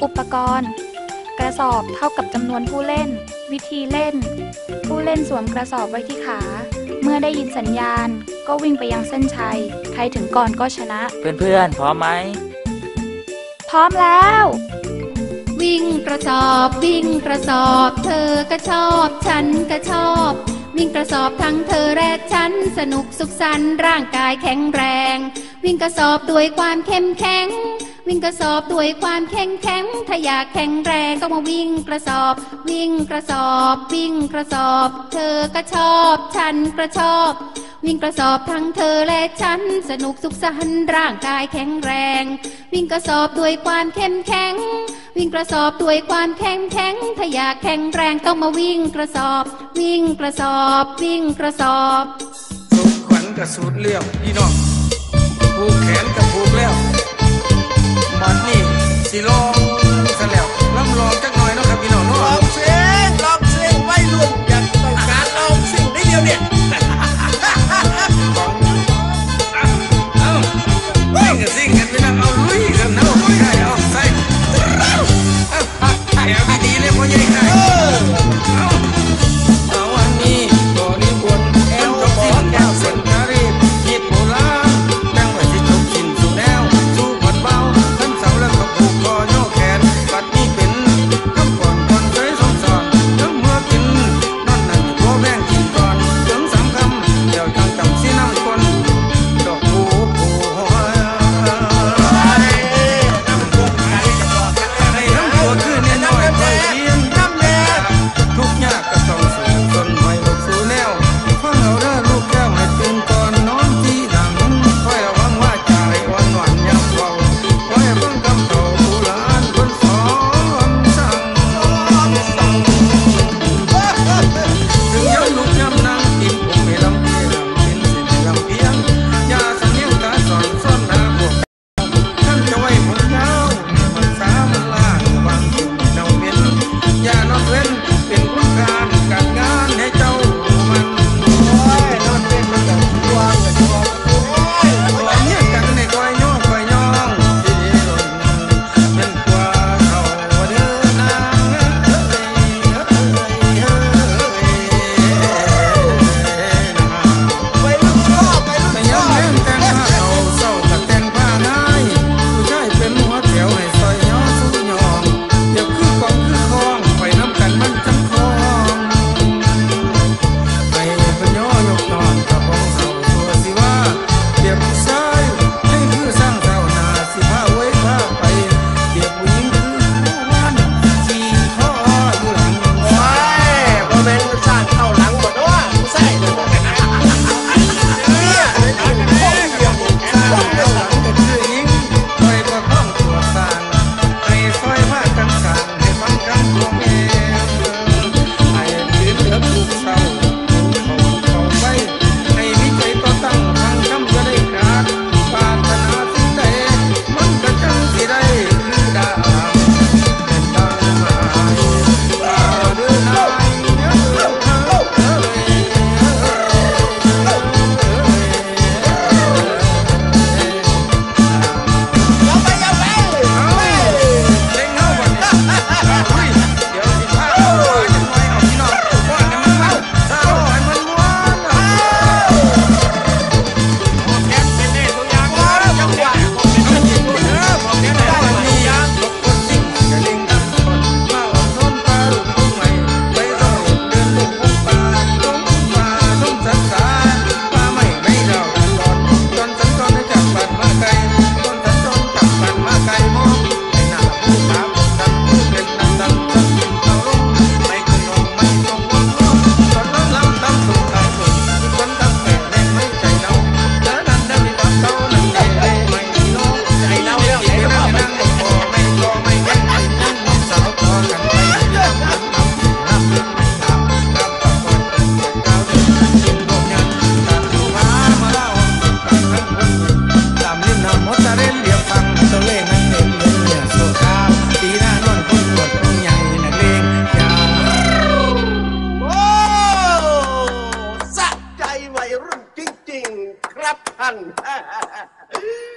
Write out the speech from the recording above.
อุปกรณ์กระสอบเท่ากับจำนวนผู้เล่นวิธีเล่นผู้เล่นสวมกระสอบไว้ที่ขาเมื่อได้ยินสัญญาณก็วิ่งไปยังเส้นชัยใครถึงก่อนก็ชนะเพื่อนๆพร้อมไหมพร้อมแล้ววิ่งกระสอบวิ่งกระสอบเธอก็ชอบฉันก็ชอบวิ่งกระสอบทั้งเธอและฉันสนุกสุขสันต์ร่างกายแข็งแรงวิ่งกระสอบด้วยความเข้มแข็งวิ่งกระสอบด้วยความแข็งแข็งถ้าอยากแข็งแรงต้องมาวิ่งกระสอบวิ่งกระสอบวิ่งกระสอบเธอก็ชอบฉันก็ชอบวิ่งกระสอบทั้งเธอและฉันสนุกสุขสันต์ร่างกายแข็งแรงวิ่งกระสอบด้วยความเข้มแข็งวิ่งกระสอบด้วยความแข็งแข็งถ้าอยากแข็งแรงต้องมาวิ่งกระสอบวิ่งกระสอบวิ่งกระสอบสุดขวัญกับสูดเลี้ยวพี่น้องผูกแขนกับผูกแล้วมันนี่สิลองซะแล้วล้ำลองจักหน่อยเนาะครับพี่น้องเนาะลองเสียงไว้รุ่นอยากต้องการลองสิ่งได้เดียวเนี่ยสิ่งกันไปนั่งเอาลุยกันนะใช่เอาใส่แถวดีๆเลยพ่อใหญ่ใช่เอาวันนี้ก็รีบวนแอลจบสิ้นแก้วเส้นทารีฮิตโบราณนั่งไว้ที่จบสิ้นสู่แนวสู่ผัดเบาทั้งเสาแล้วก็ผูกคอย่อแขนปัดนี้เป็นคำก่อนคนเคยสอนทั้งเมื่อกินนอนนั่งโบแบ่งกินก่อนถึง3 คำเดี๋ยวจังจำสีน้ำคนดอกผูทุกยากก็ต้องสู้จนไม่หลบสู่แนวฟังเอาเด้อลูกแก้วให้ตื่นก่อนนอนที่หลังคอยระวังว่าใจอ่อนหวานยามเบาคอยฟังคำโตโบราณคนสอนสั่งถึงย้ำลุกย้ำนั่งกินผมไม่ลำเพียงกินสิ่งลำเพียงยาสำเนียงตาสอนซ่อนหน้าพวกท่านจะไว้ผมยาวมันสามันลากบางสิ่งเจ้าเป็นยานอนเว้นเป็นคุณการงานให้เจ้ามันโอ้ยนอนเป็นมันกับวางกับวางโอ้ยเนี่ยกันในคอยย่องที่ดีหล่นเป็นกว่าเขาเดินนางไปลูกพ่อไปลูกพ่อแต่งผ้าเอาเศร้ากับแต่งผ้าง่ายผู้ชายเป็นหัวแถวให้ซอยย่อสู้ยองเดี๋ยวคือกองคือคองไปน้ำกันมันจังคองให้เป็นย่อยกนอนกับของเศร้าตัวสิว่าเปรียบผู้ชายให้คือสร้างเท่านาสิพาไว้พาไปเปรียบผู้หญิงคือผู้วันขี่ข้ออยู่หลังโอ้ยบ่แม่นสร้างเข้าหลังหมดว่าผู้ชายเลยเนี่ยสร้างเข้าหลังก็คือหญิงคอยประคองตัวสร้างให้คอยพากันสร้างให้ฟังคำของแม่ให้ตื่นเหลือถูกเศร้าเขาไปให้วิจัยต่อตั้งทางคำจะได้ขาดปรารถนาสิ่งใดมันก็จังสิได้คือดาวเป็นทางมาเดินหน้าวัยรุ่นจริงๆครับท่าน